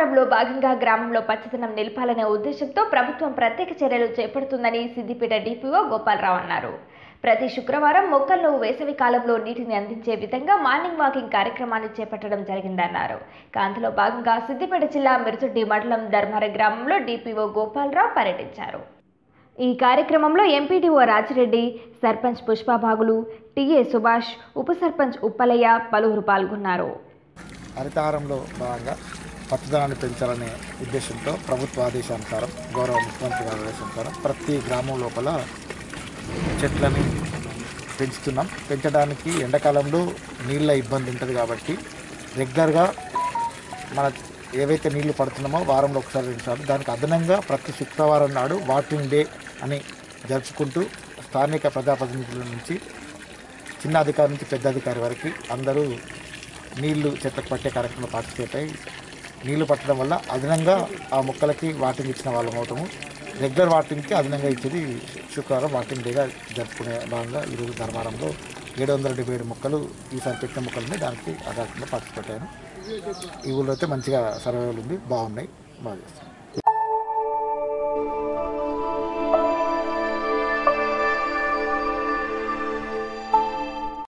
హరితహారంలో భాగంగా గ్రామంలో పచ్చదనం నిలపాలనే ఉద్దేశంతో ప్రభుత్వం ప్రత్యేక చర్యలు చేపడుతుందని సిద్దిపేట డిపిఓ గోపాలరావు అన్నారు. ప్రతి శుక్రవారం మొక్కలను వేసవి కాలంలో నీటిని అందించే విధంగా మార్నింగ్ వాకింగ్ కార్యక్రమాన్ని చేపట్టడం జరిగిందన్నారు. అందులో భాగంగా సిద్దిపేట జిల్లా మిర్చుడ్డి మండలం ధర్మారం గ్రామంలో డిపిఓ గోపాలరావు పర్యటించారు. ఈ కార్యక్రమంలో ఎంపీడీఓ రాజిరెడ్డి, సర్పంచ్ పుష్పబాగులు, టీఏ సుభాష్, ఉప సర్పంచ్ ఉప్పలయ్య పలువురు పాల్గొన్నారు. హరితహారంలో భాగంగా పచ్చదనాన్ని పెంచాలనే ఉద్దేశంతో ప్రభుత్వ ఆదేశానుసారం, గౌరవ ముఖ్యమంత్రి గారి ఆదేశానుసారం ప్రతి గ్రామం లోపల చెట్లని పెంచడానికి ఎండాకాలంలో నీళ్ళ ఇబ్బంది ఉంటుంది కాబట్టి రెగ్యులర్గా మన ఏవైతే నీళ్లు పడుతున్నామో వారంలో ఒకసారి 2 సార్లు దానికి అదనంగా ప్రతి శుక్రవారం నాడు వాటరింగ్ డే అని జరుపుకుంటూ స్థానిక ప్రజాప్రతినిధుల నుంచి చిన్న అధికారి నుంచి పెద్ద అధికారి వరకు అందరూ నీళ్లు చెట్లకు పట్టే కార్యక్రమంలో పార్టిసిపేట్ అయ్యి నీళ్లు పట్టడం వల్ల అదనంగా ఆ మొక్కలకి వాటింగ్ ఇచ్చిన వాళ్ళం అవుతాము. రెగ్యులర్ వాటింగ్కి అదనంగా ఇచ్చేది శుక్రవారం వాటింగ్ డేగా జరుపుకునే భాగంగా ఈరోజు ధర్మారంలో 777 మొక్కలు ఈసారి పెట్టిన మొక్కలని దానికి ఆ కార్యక్రమంలో పార్టిసిపేట్ అయ్యాను. ఈ ఊళ్ళో అయితే మంచిగా సర్వేలు ఉంది, బాగున్నాయి, బాగా చేస్తాను.